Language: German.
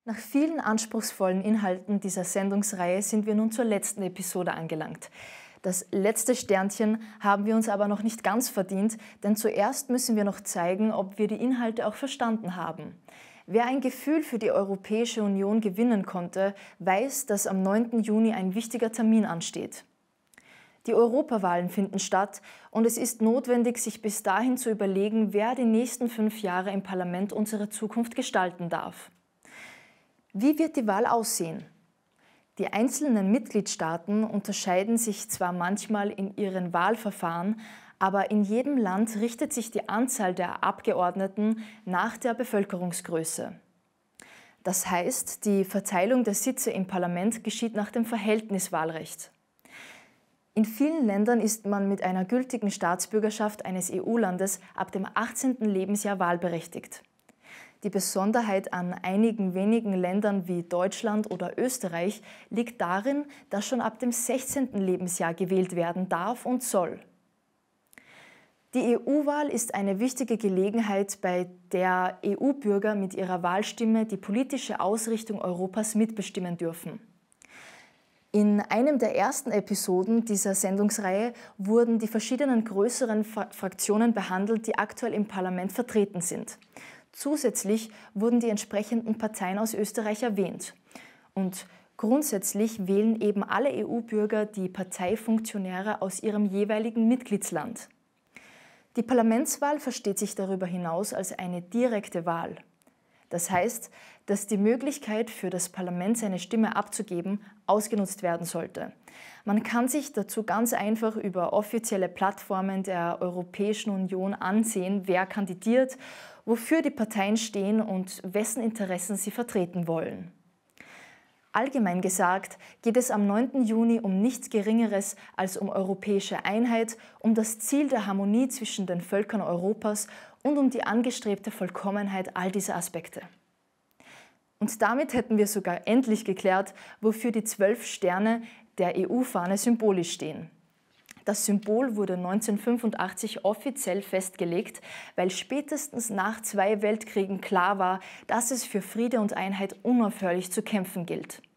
Nach vielen anspruchsvollen Inhalten dieser Sendungsreihe sind wir nun zur letzten Episode angelangt. Das letzte Sternchen haben wir uns aber noch nicht ganz verdient, denn zuerst müssen wir noch zeigen, ob wir die Inhalte auch verstanden haben. Wer ein Gefühl für die Europäische Union gewinnen konnte, weiß, dass am 9. Juni ein wichtiger Termin ansteht. Die Europawahlen finden statt und es ist notwendig, sich bis dahin zu überlegen, wer die nächsten 5 Jahre im Parlament unsere Zukunft gestalten darf. Wie wird die Wahl aussehen? Die einzelnen Mitgliedstaaten unterscheiden sich zwar manchmal in ihren Wahlverfahren, aber in jedem Land richtet sich die Anzahl der Abgeordneten nach der Bevölkerungsgröße. Das heißt, die Verteilung der Sitze im Parlament geschieht nach dem Verhältniswahlrecht. In vielen Ländern ist man mit einer gültigen Staatsbürgerschaft eines EU-Landes ab dem 18. Lebensjahr wahlberechtigt. Die Besonderheit an einigen wenigen Ländern wie Deutschland oder Österreich liegt darin, dass schon ab dem 16. Lebensjahr gewählt werden darf und soll. Die EU-Wahl ist eine wichtige Gelegenheit, bei der EU-Bürger mit ihrer Wahlstimme die politische Ausrichtung Europas mitbestimmen dürfen. In einem der ersten Episoden dieser Sendungsreihe wurden die verschiedenen größeren Fraktionen behandelt, die aktuell im Parlament vertreten sind. Zusätzlich wurden die entsprechenden Parteien aus Österreich erwähnt. Und grundsätzlich wählen eben alle EU-Bürger die Parteifunktionäre aus ihrem jeweiligen Mitgliedsland. Die Parlamentswahl versteht sich darüber hinaus als eine direkte Wahl. Das heißt, dass die Möglichkeit für das Parlament, seine Stimme abzugeben, ausgenutzt werden sollte. Man kann sich dazu ganz einfach über offizielle Plattformen der Europäischen Union ansehen, wer kandidiert, wofür die Parteien stehen und wessen Interessen sie vertreten wollen. Allgemein gesagt geht es am 9. Juni um nichts Geringeres als um europäische Einheit, um das Ziel der Harmonie zwischen den Völkern Europas und um die angestrebte Vollkommenheit all dieser Aspekte. Und damit hätten wir sogar endlich geklärt, wofür die 12 Sterne der EU-Fahne symbolisch stehen. Das Symbol wurde 1985 offiziell festgelegt, weil spätestens nach 2 Weltkriegen klar war, dass es für Friede und Einheit unaufhörlich zu kämpfen gilt.